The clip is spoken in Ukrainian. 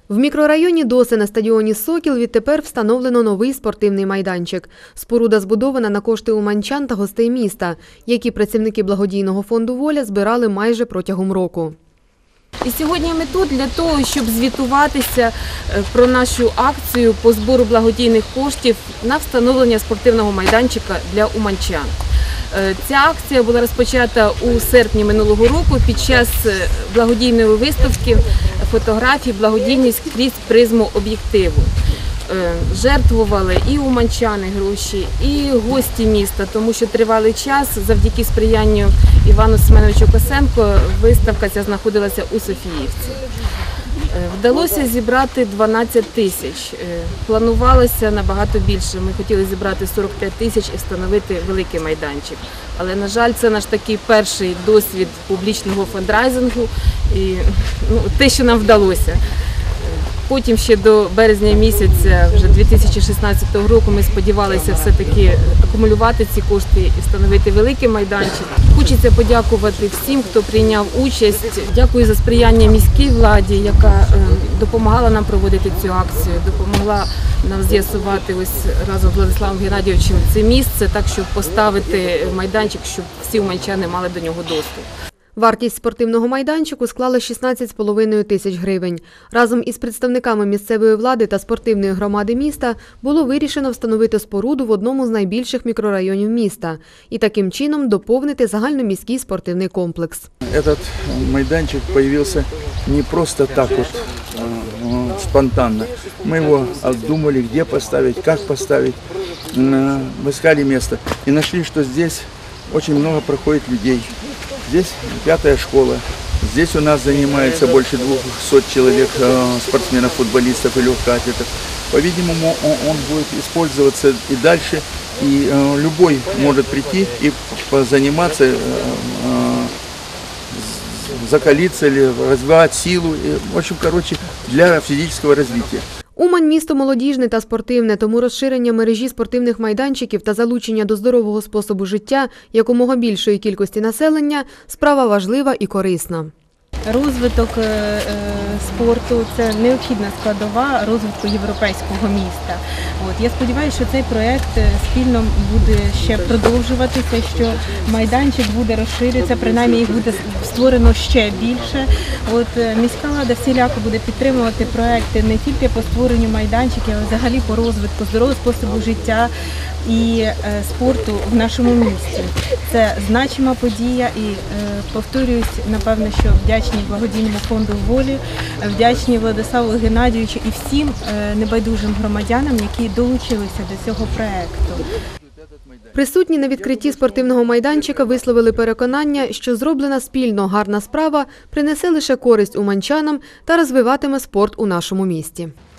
В мікрорайоні Доси на стадіоні «Сокіл» відтепер встановлено новий спортивний майданчик. Споруда збудована на кошти уманчан та гостей міста, які працівники благодійного фонду «Воля» збирали майже протягом року. І сьогодні ми тут для того, щоб звітуватися про нашу акцію по збору благодійних коштів на встановлення спортивного майданчика для уманчан. Ця акція була розпочата у серпні минулого року під час благодійної виставки фотографій «Благодійність крізь призму об'єктиву». Жертвували і уманчани гроші, і гості міста, тому що тривалий час, завдяки сприянню Івану Семеновичу Косенко, виставка ця знаходилася у Софіївці. Вдалося зібрати 12 тисяч. Планувалося набагато більше. Ми хотіли зібрати 45 тисяч і встановити великий майданчик. Але, на жаль, це наш такий перший досвід публічного фандрайзингу і те, що нам вдалося. Потім ще до березня місяця вже 2016 року ми сподівалися все-таки акумулювати ці кошти і встановити великий майданчик. Хочеться подякувати всім, хто прийняв участь. Дякую за сприяння міській владі, яка допомагала нам проводити цю акцію, допомогла нам з'ясувати ось разом з Владиславом Геннадійовичем це місце, так щоб поставити майданчик, щоб всі уманчани мали до нього доступ. Вартість спортивного майданчику склала 16,5 тисяч гривень. Разом із представниками місцевої влади та спортивної громади міста було вирішено встановити споруду в одному з найбільших мікрорайонів міста і таким чином доповнити загальноміський спортивний комплекс. Этот майданчик появился не просто так вот спонтанно. Мы его обдумали, где поставить, как поставить, искали место и нашли, что здесь очень много проходит людей. Здесь 5-я школа, здесь у нас занимается больше 200 человек, спортсменов, футболистов и легкоатлетов. По-видимому, он будет использоваться и дальше, и любой может прийти и позаниматься, закалиться или развивать силу, в общем, для физического развития. Умань – місто молодіжне та спортивне, тому розширення мережі спортивних майданчиків та залучення до здорового способу життя якомога більшої кількості населення – справа важлива і корисна. Розвиток спорту – це необхідна складова розвитку європейського міста. Я сподіваюся, що цей проєкт спільно буде ще продовжуватися, що майданчик буде розширюватися, принаймні їх буде створено ще більше. Міська влада всіляко буде підтримувати проєкти не тільки по створенню майданчиків, а взагалі по розвитку здорового способу життя і спорту в нашому місті. Це значима подія і, повторююсь, напевно, що вдячні благодійному фонду «Волі», вдячні Владиславу Геннадійовичу і всім небайдужим громадянам, які долучилися до цього проєкту. Присутні на відкритті спортивного майданчика висловили переконання, що зроблена спільно гарна справа принесе лише користь уманчанам та розвиватиме спорт у нашому місті.